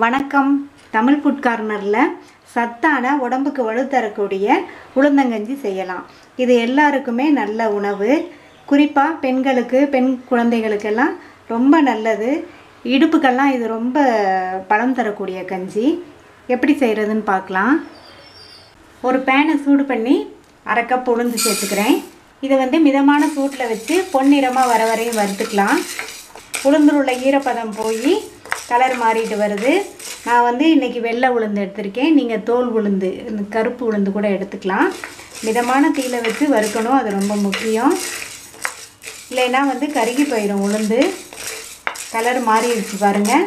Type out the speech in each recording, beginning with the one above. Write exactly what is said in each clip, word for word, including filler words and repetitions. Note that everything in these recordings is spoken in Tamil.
வணக்கம். தமிழ் ஃபுட் கார்னரில் சத்தான உடம்புக்கு வலு தரக்கூடிய உளுந்தங்கஞ்சி செய்யலாம். இது எல்லாருக்குமே நல்ல உணவு. குறிப்பாக பெண்களுக்கு, பெண் குழந்தைகளுக்கெல்லாம் ரொம்ப நல்லது. இடுப்புக்கெல்லாம் இது ரொம்ப பலம் தரக்கூடிய கஞ்சி. எப்படி செய்கிறதுன்னு பார்க்கலாம். ஒரு பேனை சூடு பண்ணி அரை கப் உளுந்து சேர்த்துக்கிறேன். இதை வந்து மிதமான சூட்டில் வச்சு பொன்னிறமாக வர வரையும் வறுத்துக்கலாம். உளுந்தில் உள்ள ஈரப்பதம் போய் கலர் மாறிட்டு வருது. நான் வந்து இன்றைக்கி வெள்ளை உளுந்து எடுத்திருக்கேன். நீங்கள் தோல் உளுந்து, இந்த கருப்பு உளுந்து கூட எடுத்துக்கலாம். மிதமான தீயில வச்சு வறுக்கணும், அது ரொம்ப முக்கியம். இல்லைன்னா வந்து கருகி போயிடும் உளுந்து. கலர் மாறிடுச்சு பாருங்கள்.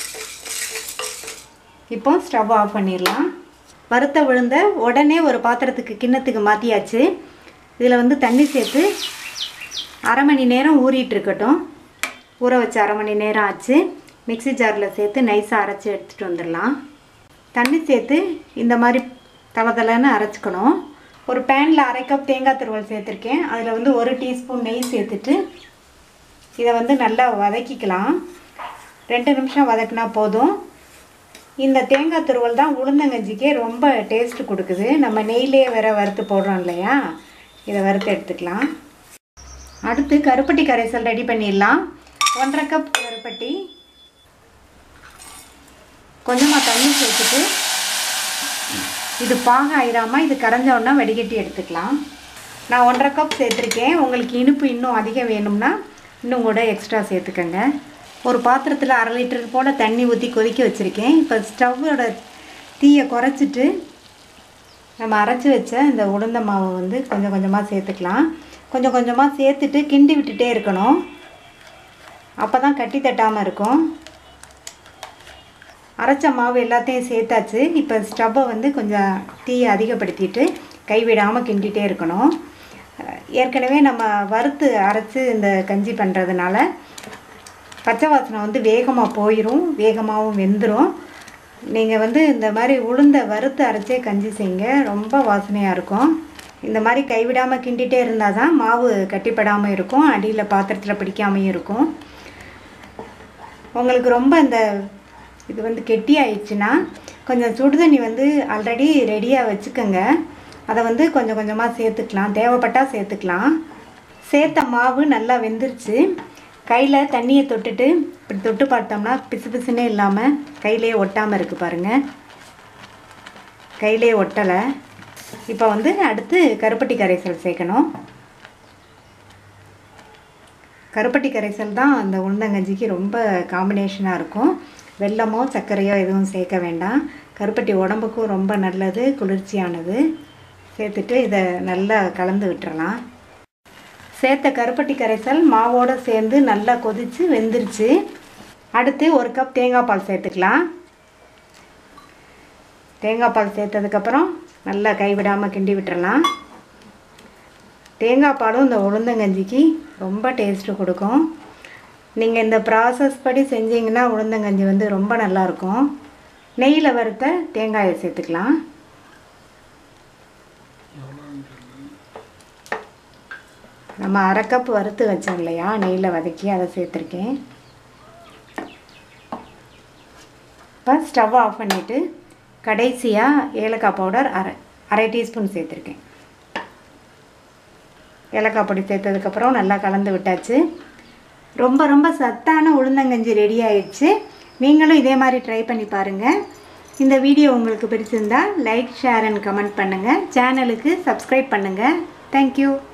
இப்போ ஸ்டவ் ஆஃப் பண்ணிடலாம். வறுத்த உளுந்த உடனே ஒரு பாத்திரத்துக்கு கிண்ணத்துக்கு மாற்றியாச்சு. இதில் வந்து தண்ணி சேர்த்து அரை மணி நேரம் ஊறிட்டு இருக்கட்டும். ஊற வச்சு அரை மணி நேரம் ஆச்சு. மிக்சி ஜாரில் சேர்த்து நைஸாக அரைச்சி எடுத்துகிட்டு வந்துடலாம். தண்ணி சேர்த்து இந்த மாதிரி தளதளன்னு அரைச்சிக்கணும். ஒரு பேனில் அரை கப் தேங்காய் துருவல் சேர்த்துருக்கேன். அதில் வந்து ஒரு டீஸ்பூன் நெய் சேர்த்துட்டு இதை வந்து நல்லா வதக்கிக்கலாம். ரெண்டு நிமிஷம் வதக்கினா போதும். இந்த தேங்காய் துருவல் தான் உளுந்தங்கஞ்சிக்கே ரொம்ப டேஸ்ட்டு கொடுக்குது. நம்ம நெய்லேயே வேற வறுத்து போடுறோம் இல்லையா, இதை வறுத்து எடுத்துக்கலாம். அடுத்து கருப்பட்டி கரைசல் ரெடி பண்ணிடலாம். ஒன்றரை கப் கருப்பட்டி, கொஞ்சமாக தண்ணி சேர்த்துட்டு இது பாக ஆயிராமல் இது கரைஞ்சோன்னா வடிகட்டி எடுத்துக்கலாம். நான் ஒன்றரை கப் சேர்த்துருக்கேன். உங்களுக்கு இனிப்பு இன்னும் அதிகம் வேணும்னா இன்னும் கூட எக்ஸ்ட்ரா சேர்த்துக்கங்க. ஒரு பாத்திரத்தில் அரை லிட்டர் போல் தண்ணி ஊற்றி கொதிக்க வச்சுருக்கேன். இப்போ ஸ்டவ்வோட தீயை குறைச்சிட்டு நம்ம அரைச்சி வச்ச இந்த உளுந்த மாவை வந்து கொஞ்சம் கொஞ்சமாக சேர்த்துக்கலாம். கொஞ்சம் கொஞ்சமாக சேர்த்துட்டு கிண்டி விட்டுட்டே இருக்கணும். அப்போ தான் கட்டி தட்டாமல் இருக்கும். அரைச்ச மாவு எல்லாத்தையும் சேர்த்தாச்சு. இப்போ ஸ்டவ்வை வந்து கொஞ்சம் தீயை அதிகப்படுத்திட்டு கைவிடாமல் கிண்டிகிட்டே இருக்கணும். ஏற்கனவே நம்ம வறுத்து அரைச்சி இந்த கஞ்சி பண்ணுறதுனால பச்சை வாசனை வந்து வேகமாக போயிடும், வேகமாகவும் வெந்துடும். நீங்கள் வந்து இந்த மாதிரி உளுந்த வறுத்து அரைச்சே கஞ்சி செய்யுங்க, ரொம்ப வாசனையாக இருக்கும். இந்த மாதிரி கைவிடாமல் கிண்டிகிட்டே இருந்தால் தான் மாவு கட்டிப்படாமல் இருக்கும், அடியில் பாத்திரத்தில் பிடிக்காமையும் இருக்கும். உங்களுக்கு ரொம்ப இந்த இது வந்து கெட்டி ஆயிடுச்சுன்னா கொஞ்சம் சுடுதண்ணி வந்து ஆல்ரெடி ரெடியாக வச்சுக்கோங்க. அதை வந்து கொஞ்சம் கொஞ்சமாக சேர்த்துக்கலாம், தேவைப்பட்டால் சேர்த்துக்கலாம். சேர்த்த மாவு நல்லா வெந்துருச்சு. கையில் தண்ணியை தொட்டுட்டு இப்படி தொட்டு பார்த்தோம்னா பிசு பிசுன்னே இல்லாமல் கையிலே ஒட்டாமல் இருக்குது பாருங்கள். கையிலே ஒட்டலை. இப்போ வந்து அடுத்து கருப்பட்டி கரைசல் சேர்க்கணும். கருப்பட்டி கரைசல் தான் அந்த உளுந்தங்கஞ்சிக்கு ரொம்ப காம்பினேஷனாக இருக்கும். வெல்லமோ சர்க்கரையோ எதுவும் சேர்க்க வேண்டாம். கருப்பட்டி உடம்புக்கும் ரொம்ப நல்லது, குளிர்ச்சியானது. சேர்த்துட்டு இதை நல்லா கலந்து விட்டுறலாம். சேர்த்த கருப்பட்டி கரைசல் மாவோடு சேர்ந்து நல்லா கொதித்து வெந்துருச்சு. அடுத்து ஒரு கப் தேங்காய் பால் சேர்த்துக்கலாம். தேங்காய் பால் சேர்த்ததுக்கப்புறம் நல்லா கைவிடாமல் கிண்டி விட்டுறலாம். தேங்காய் பாலும் இந்த உளுந்தங்கஞ்சிக்கு ரொம்ப டேஸ்ட்டு கொடுக்கும். நீங்கள் இந்த ப்ராசஸ் படி செஞ்சீங்கன்னா உளுந்தங்கஞ்சி வந்து ரொம்ப நல்லாயிருக்கும். நெய்யில் வறுத்த தேங்காயை சேர்த்துக்கலாம். நம்ம அரை கப் வறுத்து வச்சோம் இல்லையா, நெய்யில் வதக்கி அதை சேர்த்துருக்கேன். இப்போ ஸ்டவ் ஆஃப் பண்ணிவிட்டு கடைசியாக ஏலக்காய் பவுடர் அரை அரை டீஸ்பூன் சேர்த்துருக்கேன். ஏலக்காய் பொடி சேர்த்ததுக்கப்புறம் நல்லா கலந்து விட்டாச்சு. ரொம்ப ரொம்ப சத்தான உளுந்தங்கஞ்சி ரெடி ஆயிடுச்சு. நீங்களும் இதே மாதிரி ட்ரை பண்ணி பாருங்கள். இந்த வீடியோ உங்களுக்கு பிடிச்சிருந்தால் லைக், ஷேர் அண்ட் கமெண்ட் பண்ணுங்கள். சேனலுக்கு சப்ஸ்கிரைப் பண்ணுங்கள். தேங்க்யூ.